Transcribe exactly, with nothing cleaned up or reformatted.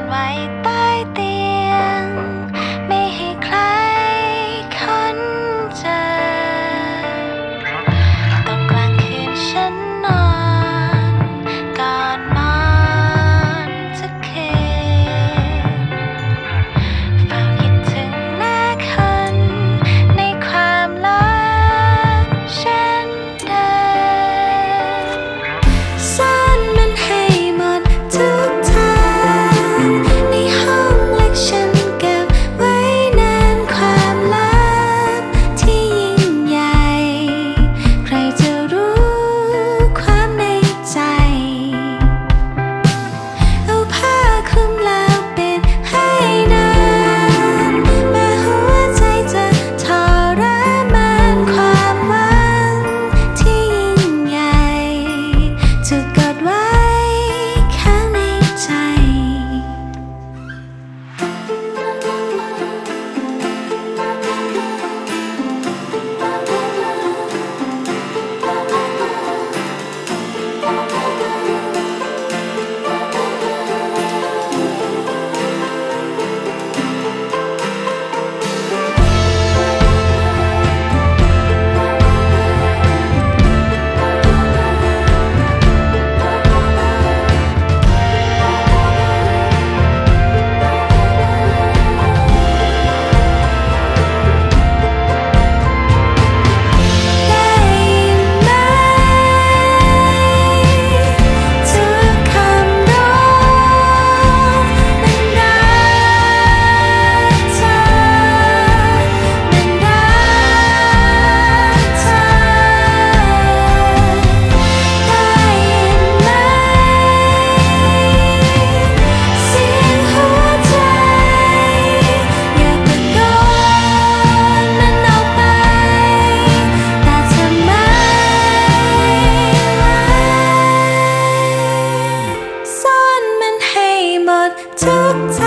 ไว้ใต้เตียงไม่ให้ใครคนเจอตกกลางคืนฉันนอนก่อนนอนทุกคืนเฝ้าคิดถึงหน้าคนในความลับฉันเดินซ่อนมันให้หมดทุกทางในห้องเล็กฉันเก็บไว้นานความลับที่ยิ่งใหญ่ใครจะรู้ความในใจเอาผ้าคลุมแล้วปิดให้นานแม้หัวใจจะทรมานความหวังที่ยิ่งใหญ่ถูกกดไว้ข้างในใจทุกท